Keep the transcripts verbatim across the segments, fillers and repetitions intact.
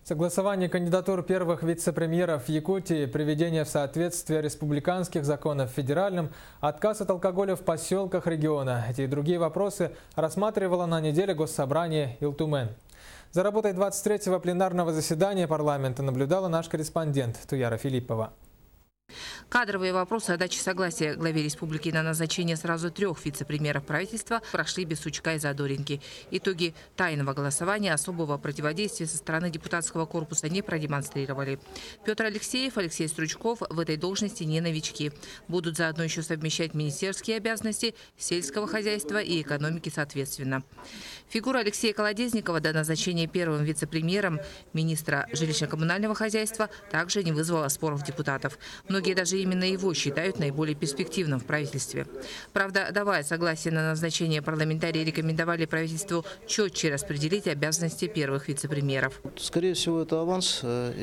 Согласование кандидатур первых вице-премьеров в Якутии, приведение в соответствие республиканских законов федеральным, отказ от алкоголя в поселках региона. Эти и другие вопросы рассматривало на неделе Госсобрание Илтумен. За работой двадцать третьего пленарного заседания парламента наблюдала наш корреспондент Туяра Филиппова. Кадровые вопросы о даче согласия главе республики на назначение сразу трех вице-премьеров правительства прошли без сучка и задоринки. Итоги тайного голосования особого противодействия со стороны депутатского корпуса не продемонстрировали. Петр Алексеев, Алексей Стручков в этой должности не новички. Будут заодно еще совмещать министерские обязанности, сельского хозяйства и экономики соответственно. Фигура Алексея Колодезникова до назначения первым вице-премьером министра жилищно-коммунального хозяйства также не вызвала споров депутатов. Многие даже именно его считают наиболее перспективным в правительстве. Правда, давая согласие на назначение, парламентарии рекомендовали правительству четче распределить обязанности первых вице-премьеров. Скорее всего, это аванс,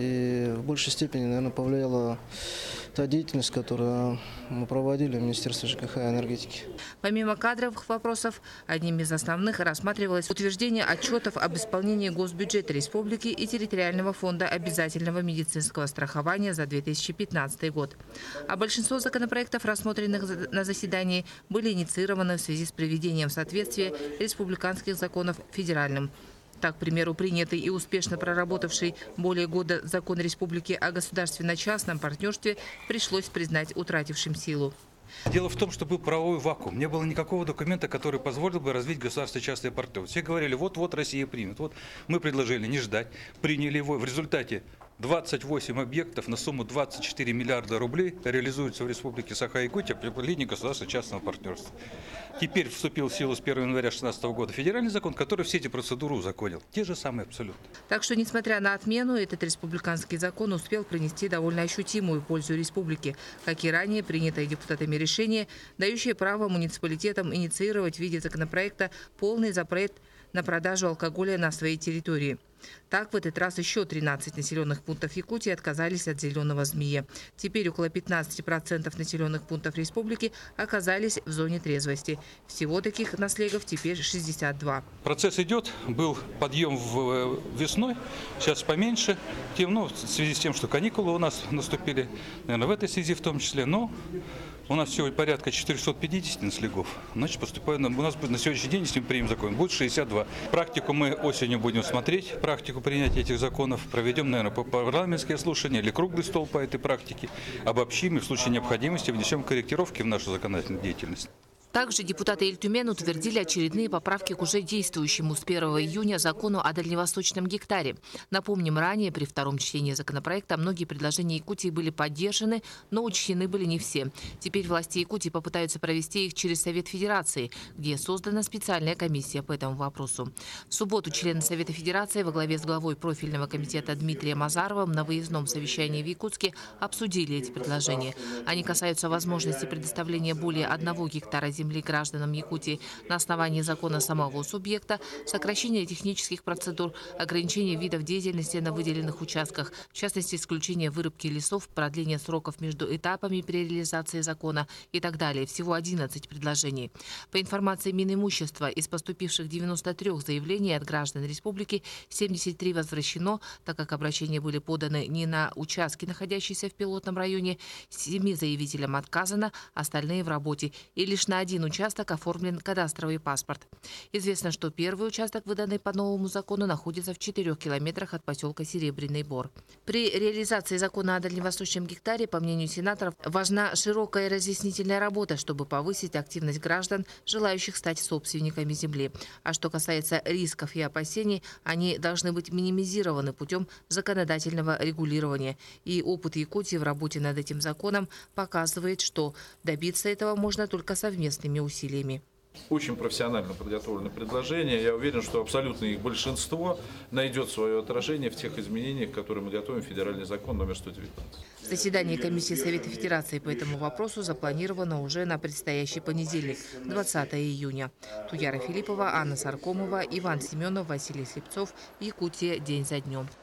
и в большей степени, наверное, повлияла та деятельность, которую мы проводили в Министерстве ЖКХ и энергетики. Помимо кадровых вопросов, одним из основных рассматривалось утверждение отчетов об исполнении госбюджета республики и территориального фонда обязательного медицинского страхования за две тысячи пятнадцатый год. А большинство законопроектов, рассмотренных на заседании, были инициированы в связи с приведением в соответствие республиканских законов федеральным. Так, к примеру, принятый и успешно проработавший более года закон республики о государственно-частном партнерстве пришлось признать утратившим силу. Дело в том, что был правовой вакуум. Не было никакого документа, который позволил бы развить государственно-частное партнерство. Все говорили, вот-вот Россия примет. Вот мы предложили не ждать, приняли его. В результате двадцать восемь объектов на сумму двадцать четыре миллиарда рублей реализуются в Республике Саха-Якутия при линии государственно-частного партнерства. Теперь вступил в силу с первого января две тысячи шестнадцатого года федеральный закон, который все эти процедуры узаконил. Те же самые абсолютно. Так что, несмотря на отмену, этот республиканский закон успел принести довольно ощутимую пользу республике, как и ранее принятое депутатами решение, дающее право муниципалитетам инициировать в виде законопроекта полный запрет на продажу алкоголя на своей территории. Так, в этот раз еще тринадцать населенных пунктов Якутии отказались от зеленого змея. Теперь около пятнадцати процентов населенных пунктов республики оказались в зоне трезвости. Всего таких наслегов теперь шестьдесят два. Процесс идет. Был подъем в весной, сейчас поменьше. Тем, ну, в связи с тем, что каникулы у нас наступили, наверное, в этой связи в том числе. Но у нас всего порядка четырёхсот пятидесяти наслегов. Значит, поступает, у нас на сегодняшний день, если мы примем закон, будет шестьдесят два. Практику мы осенью будем смотреть. Практику принятия этих законов проведем, наверное, парламентские слушания или круглый стол по этой практике. Обобщим и в случае необходимости внесем корректировки в нашу законодательную деятельность. Также депутаты Илтумен утвердили очередные поправки к уже действующему с первого июня закону о дальневосточном гектаре. Напомним, ранее при втором чтении законопроекта многие предложения Якутии были поддержаны, но учтены были не все. Теперь власти Якутии попытаются провести их через Совет Федерации, где создана специальная комиссия по этому вопросу. В субботу члены Совета Федерации во главе с главой профильного комитета Дмитрием Азаровым на выездном совещании в Якутске обсудили эти предложения. Они касаются возможности предоставления более одного гектара земли гражданам Якутии на основании закона самого субъекта, сокращение технических процедур, ограничение видов деятельности на выделенных участках, в частности, исключение вырубки лесов, продление сроков между этапами при реализации закона и так далее. Всего одиннадцать предложений. По информации Минимущества, из поступивших девяноста трёх заявлений от граждан республики семьдесят три возвращено, так как обращения были поданы не на участки, находящиеся в пилотном районе, семи заявителям отказано, остальные в работе, и лишь на один участок оформлен кадастровый паспорт. Известно, что первый участок, выданный по новому закону, находится в четырёх километрах от поселка Серебряный Бор. При реализации закона о дальневосточном гектаре, по мнению сенаторов, важна широкая разъяснительная работа, чтобы повысить активность граждан, желающих стать собственниками земли. А что касается рисков и опасений, они должны быть минимизированы путем законодательного регулирования. И опыт Якутии в работе над этим законом показывает, что добиться этого можно только совместными усилиями. Очень профессионально подготовлены предложения. Я уверен, что абсолютно их большинство найдет свое отражение в тех изменениях, которые мы готовим в федеральный закон номер сто девятнадцать. Заседание комиссии Совета Федерации по этому вопросу запланировано уже на предстоящий понедельник, двадцатого июня. Туяра Филиппова, Анна Саркомова, Иван Семенов, Василий Слепцов. Якутия день за днем.